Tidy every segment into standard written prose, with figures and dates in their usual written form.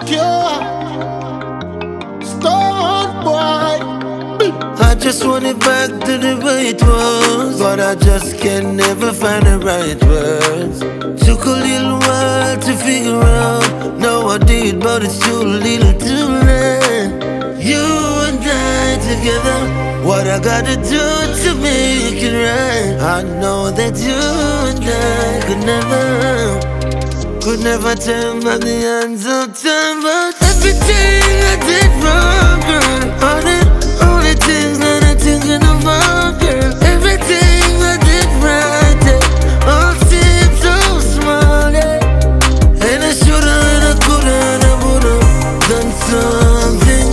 cure. Stone boy. I just want it back to the way it was, but I just can never find the right words. Took a little while to figure out. Now I did, but it's too little too late. You and I together, what I gotta do to make it right. I know that you and I could never turn back the hands of time. But everything I did wrong, girl, all the things that I'm thinking about, girl, everything I did right, yeah, all seems so small, yeah. And I shoulda, and I coulda, and I woulda done something.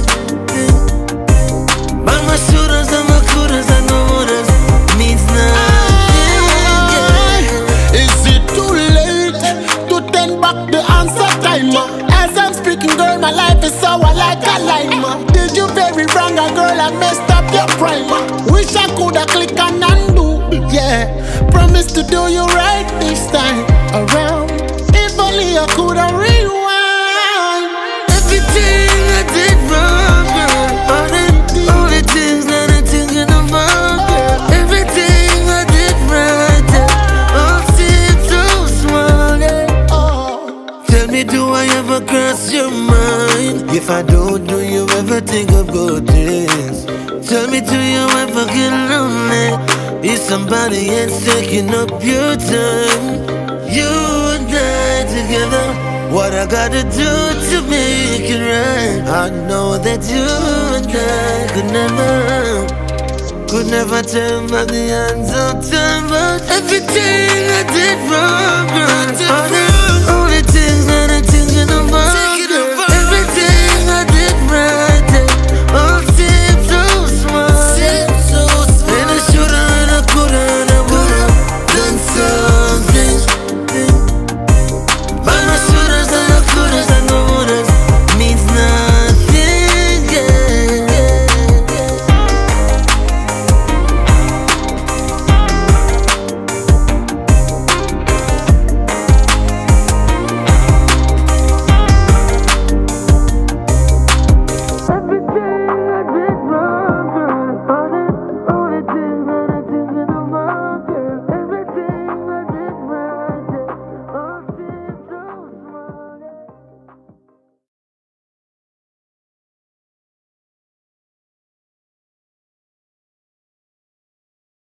But my shouldas and my couldas and my wouldas means nothing, yeah. Is it too late to turn back the answer timer? As I'm speaking, girl, my life is sour like a lime. Did you very wrong, girl, I messed up your primer. Wish I coulda click and undo, yeah. Promise to do you right this time around. If only I coulda rewind. Everything I did wrong, girl, all the things that I'm thinking about, girl, everything I did right, yeah, all seems so small, yeah. Oh. Tell me, do I ever cross your mind? If I don't, do you ever think of good things? Tell me, do you ever get lonely? Is somebody else taking up your time? You and I together, what I gotta do to make it right. I know that you and I could never turn back the hands of time. But everything I did wrong, girl, all the things that I'm thinking about.